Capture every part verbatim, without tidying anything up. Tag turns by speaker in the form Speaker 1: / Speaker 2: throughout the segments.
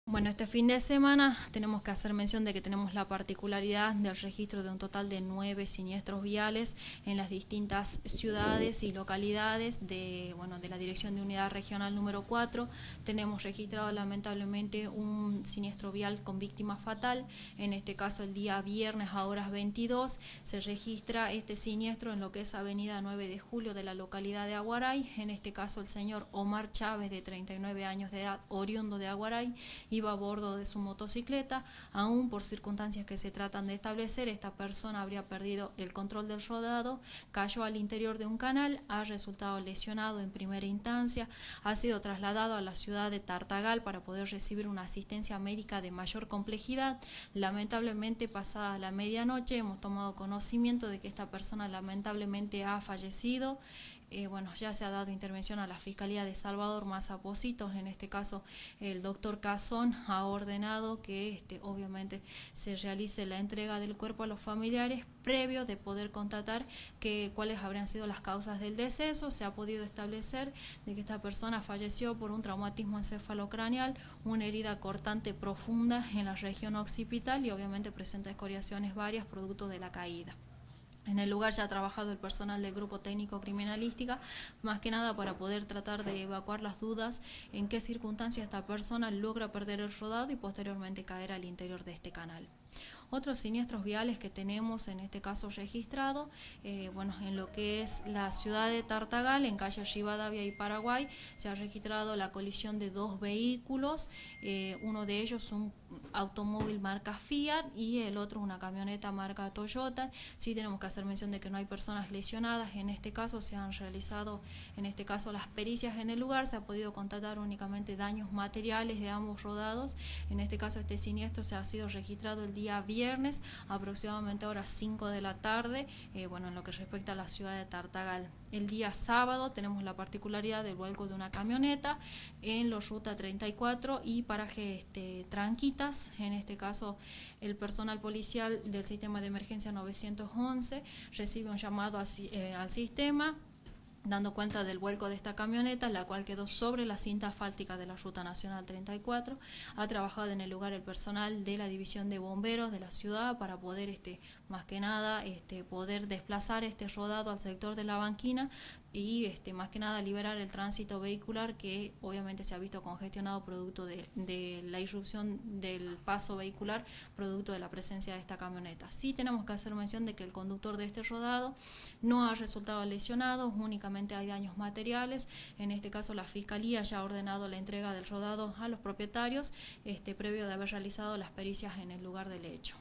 Speaker 1: Bueno, este fin de semana tenemos que hacer mención de que tenemos la particularidad del registro de un total de nueve siniestros viales en las distintas ciudades y localidades de, bueno, de la Dirección de Unidad Regional número cuatro. Tenemos registrado lamentablemente un siniestro vial con víctima fatal. En este caso, el día viernes a horas veintidós se registra este siniestro en lo que es Avenida nueve de julio de la localidad de Aguaray. En este caso, el señor Omar Chávez, de treinta y nueve años de edad, oriundo de Aguaray, iba a bordo de su motocicleta. Aún por circunstancias que se tratan de establecer, esta persona habría perdido el control del rodado, cayó al interior de un canal, ha resultado lesionado en primera instancia, ha sido trasladado a la ciudad de Tartagal para poder recibir una asistencia médica de mayor complejidad. Lamentablemente, pasada la medianoche, hemos tomado conocimiento de que esta persona lamentablemente ha fallecido. Eh, bueno, ya se ha dado intervención a la Fiscalía de Salvador más Apósitos. En este caso, el doctor Cazón ha ordenado que este, obviamente se realice la entrega del cuerpo a los familiares previo de poder constatar que, cuáles habrían sido las causas del deceso. Se ha podido establecer de que esta persona falleció por un traumatismo encefalocraneal, una herida cortante profunda en la región occipital y obviamente presenta escoriaciones varias producto de la caída. En el lugar ya ha trabajado el personal del Grupo Técnico Criminalística, más que nada para poder tratar de evacuar las dudas en qué circunstancias esta persona logra perder el rodado y posteriormente caer al interior de este canal. Otros siniestros viales que tenemos en este caso registrado, eh, bueno, en lo que es la ciudad de Tartagal, en calle Rivadavia y Paraguay, se ha registrado la colisión de dos vehículos, eh, uno de ellos un automóvil marca Fiat y el otro una camioneta marca Toyota. Sí tenemos que hacer mención de que no hay personas lesionadas. En este caso se han realizado, en este caso las pericias en el lugar, se ha podido constatar únicamente daños materiales de ambos rodados. En este caso este siniestro se ha sido registrado el día viernes, aproximadamente a horas cinco de la tarde, eh, bueno, en lo que respecta a la ciudad de Tartagal. El día sábado tenemos la particularidad del vuelco de una camioneta en la ruta treinta y cuatro y paraje este, Tranquitas. En este caso, el personal policial del sistema de emergencia novecientos once recibe un llamado a, eh, al sistema, dando cuenta del vuelco de esta camioneta, la cual quedó sobre la cinta asfáltica de la Ruta Nacional treinta y cuatro. Ha trabajado en el lugar el personal de la División de Bomberos de la ciudad para poder, este, más que nada, este, poder desplazar este rodado al sector de la banquina y este, más que nada liberar el tránsito vehicular que obviamente se ha visto congestionado producto de, de la irrupción del paso vehicular producto de la presencia de esta camioneta. Sí tenemos que hacer mención de que el conductor de este rodado no ha resultado lesionado, únicamente hay daños materiales. En este caso la Fiscalía ya ha ordenado la entrega del rodado a los propietarios este, previo de haber realizado las pericias en el lugar del hecho.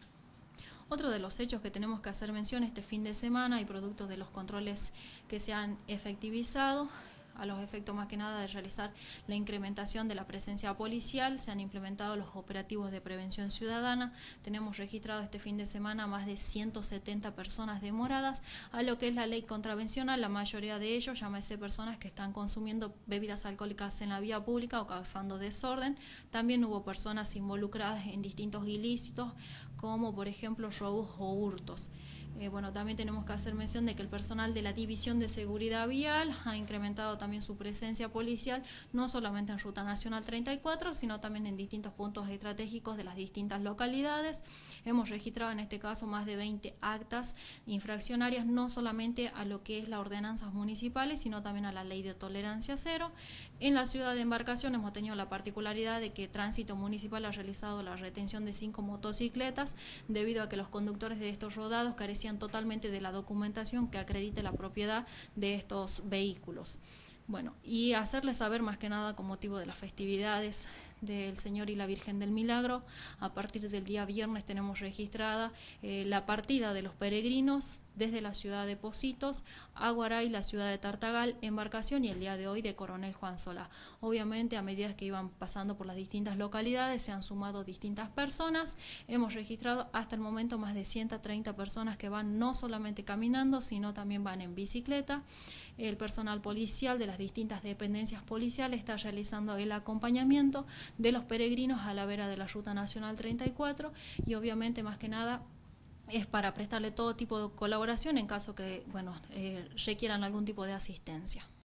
Speaker 1: Otro de los hechos que tenemos que hacer mención este fin de semana y producto de los controles que se han efectivizado, a los efectos más que nada de realizar la incrementación de la presencia policial, se han implementado los operativos de prevención ciudadana. Tenemos registrado este fin de semana más de ciento setenta personas demoradas a lo que es la ley contravencional. La mayoría de ellos, llámese personas que están consumiendo bebidas alcohólicas en la vía pública o causando desorden. También hubo personas involucradas en distintos ilícitos, como por ejemplo robos o hurtos. Eh, bueno, también tenemos que hacer mención de que el personal de la División de Seguridad Vial ha incrementado también su presencia policial, no solamente en Ruta Nacional treinta y cuatro, sino también en distintos puntos estratégicos de las distintas localidades. Hemos registrado en este caso más de veinte actas infraccionarias, no solamente a lo que es las ordenanzas municipales, sino también a la ley de tolerancia cero. En la ciudad de Embarcación hemos tenido la particularidad de que Tránsito Municipal ha realizado la retención de cinco motocicletas, debido a que los conductores de estos rodados carecían totalmente de la documentación que acredite la propiedad de estos vehículos. Bueno, y hacerles saber más que nada con motivo de las festividades del Señor y la Virgen del Milagro, a partir del día viernes tenemos registrada eh, la partida de los peregrinos desde la ciudad de Pocitos, Aguaray, la ciudad de Tartagal, Embarcación y el día de hoy de Coronel Juan Solá. Obviamente a medida que iban pasando por las distintas localidades se han sumado distintas personas. Hemos registrado hasta el momento más de ciento treinta personas que van no solamente caminando, sino también van en bicicleta. El personal policial de las distintas dependencias policiales está realizando el acompañamiento de los peregrinos a la vera de la Ruta Nacional treinta y cuatro y obviamente más que nada es para prestarle todo tipo de colaboración en caso que bueno, eh, requieran algún tipo de asistencia.